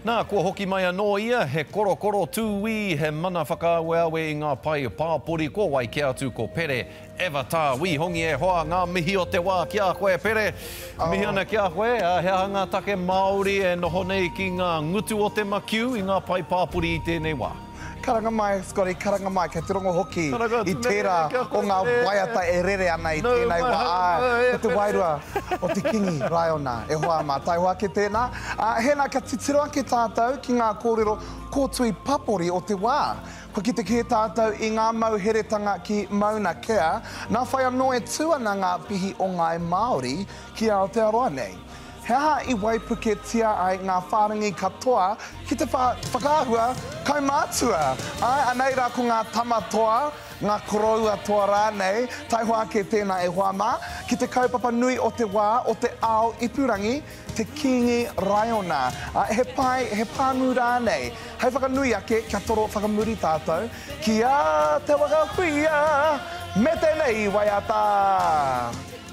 Nā, kua hoki mai anō ia, he korokoro tūwi, he mana whakaawe i ngā Pae Tapere, ko wai kia atu ko Pere, ewa tā, wi hongi e hoa ngā mihi o te wā kia koe Pere. Mihi ana kia koe, he hanga take Māori e noho nei ki ngā ngutu o te makiu i ngā Pae Tapere i tēnei wā. Karanga mai, Scotty, karanga mai, kia te rongo hoki i tērā o ngā waiata e rere ana i tēnei wā. Ko te wairua o te kingi raiona e hoa mā tai hoa ke tēnā. Hēnā ka titiro ake tātou ki ngā kōrero kōtui papori o te wā. Ko ki te kē tātou i ngā mauheretanga ki Mauna Kea, nā whai anō e tuana ngā pihi o ngā Māori ki Aotearoa nei. He aha i waipuketia ai ngā whārangi katoa ki te whakaahua kaumātua. Anei rā ko ngā tamatoa, ngā koroua toa rānei, tai hoa ke tēnā e hoa mā, ki te kaupapa nui o te wā, o te ao ipurangi, te kingi raiona. He pāngu rānei. Hei whakanui ake, kia toro whakamuri tātou, kia te wakahuia, me tēnei waiata.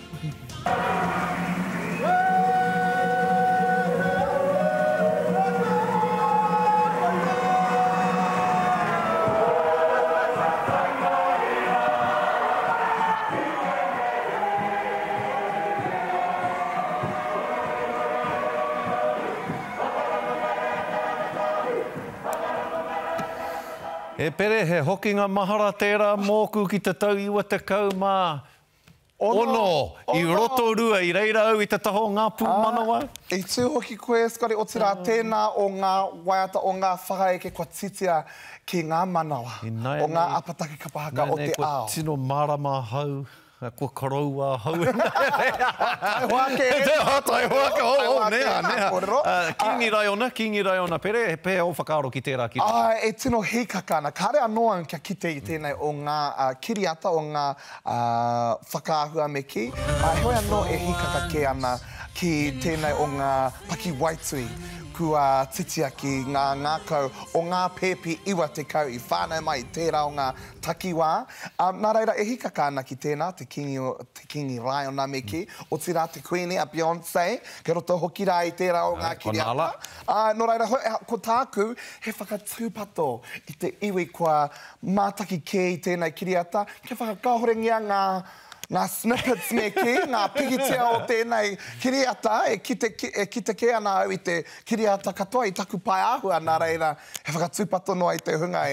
E Pere, he hoki ngā mahara tērā mōku ki te tau iwa te kaumā ono i roto rua i reira au i te taho ngā pū manawa. I tū hoki koe, Scotty, o te rā tēnā o ngā waiata o ngā whakaeke kua titia ki ngā manawa, o ngā apatake kapahaka o te ao. Kua tino marama hau. Kua koroua hau. Tai hoa ke. Tai hoa ke, nea. Kingi raiona, Pere, he pēhea o whakaaro ki tērā ki tērā. E tino hikakana. Kare anoa kia kite i tēnei o ngā kiriata o ngā whakaahua me ki. Hoi anō e hikaka ke ana ki tēnei o ngā paki waitui. Kua titia ki ngā ngākau o ngā pēpi iwa te kau i whānau mai tērā o ngā takiwā. Nā reira e hikaka ana ki tēnā, te kingi raiona me ki, o te rā te Queenie a Beyoncé, ke roto hoki rā i tērā o ngā kiriata. Nō reira, ko tāku, he whakatūpato i te iwi kua mātaki kē i tēnei kiriata, ke whakakahorengia ngā snippets me ki, ngā pikitia o tēnei kiriata, ki te ke ana au i te kiriata katoa i taku pai ahua, nā reira, he whakatūpato noa i te hunga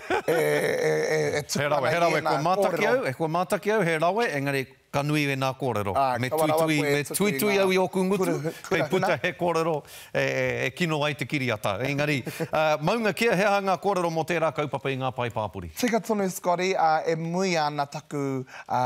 tupana i nā kōrero. Kua mātaki au, he rawe, engari kanui e nā kōrero. Me tuitui au i oku ngutu, kei puta he kōrero e kino ai te kiriata. Engari, Mauna Kea he ngā kōrero mo tērā kaupapa i ngā Pae Tapere. Tika tonu, Scotty, e mui ana taku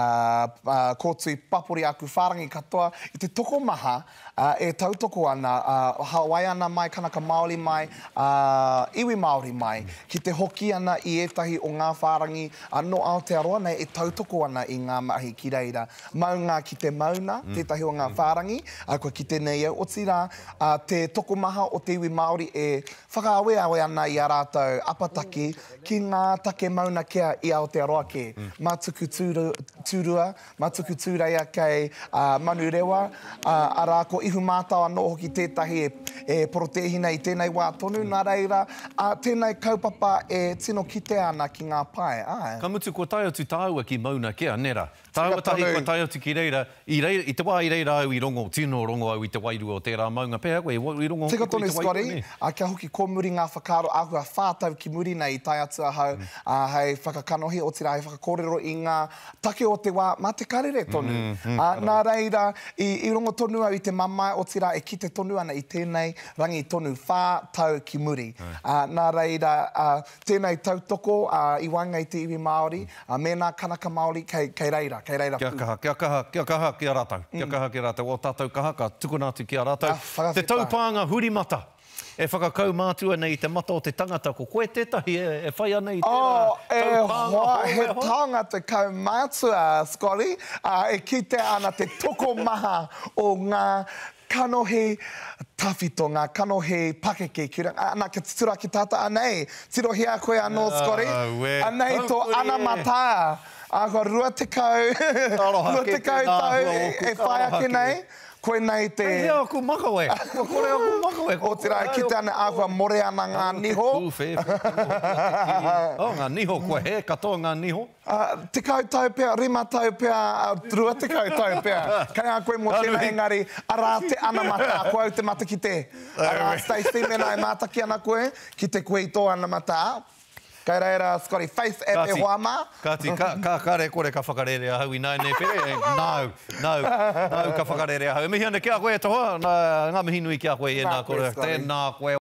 kōtui papori aku whārangi katoa i te toko maha e tautoko ana, Hawaii ana mai, kanaka Māori mai, iwi Māori mai, ki te hoki ana i etahi o ngā whārangi no Aotearoa nei e tautoko ana i ngā mahi ki reira. Maunga ki te mauna, tētahi o ngā whārangi, koe ki tēnei au, o tira, te toko maha o te iwi Māori e whakaawe ana i a rātou apataki ki ngā take Mauna Kea i Aotearoa ke. Mātuku tūrua, mātuku tūreia kei manu rewa, arā ko ihu mātau anō hoki tētahi e porotehina i tēnei wā tonu, nā reira, tēnei kaupapa e tino kite ana ki ngā pae. Kamutu, ko tai atu tāua ki Mauna Kea, nera. Tāuatahi ko tai atu ki reira, i te wā i reira au i rongo, tino rongo au i te wairua o tērā maunga. Pēhea koe, i rongo hoki i te wairua. Kia hoki ko muri ngā whakaaro ahua whātau ki muri nei i tai atu ahau, hei whakakanohi o tira, hei whakakōrero i ngā take o te wā, mā te karere tonu. Nā reira, i rongo tonu au i te mamai o tira, e kite tonu ana i tēnei rangi tonu whātau ki muri. Nā reira, tēnei tautoko i wanga i te iwi Māori, mēnā kanaka Māori kei reira. Kia kaha ki a rātau. Kia kaha ki a rātau. O tātou kaha, ka tukunātu ki a rātau. Te taupānga hurimata. E whakakau mātua nei te mata o te tangata. Ko koe tētahi e whai ana i tērā taupānga. He tangata kau mātua, Scotty. E kite ana te toko maha o ngā kanohi tawhito, ngā kanohi pakeke. Ana ke tura ki tata anei. Tirohi a koe anō, Scotty. Anei tō ana mata. Rua te kau tau e whai ake nei. Koe nei te... Hea ku makawe. Kore aku makawe. O te rai ki te ane āhua more ana ngā niho. Ngā niho, koe he katoa ngā niho. Te kau tau pēr, rima tau pēr, trua te kau tau pēr. Kai ngā koe mō tēnā engari, arā te ana mata, koe au te mata ki te. Arā Stacey mena e mātaki ana koe, ki te koe i tō ana mata. Kai reira, Scotty, face app e hoama. Kāti, ka kare kore ka whakarere ahau i nai nei pere. Nau, ka whakarere ahau. Mihi ane kia koe toha, ngā mihi nui kia koe e nā kore. Tēnā koe.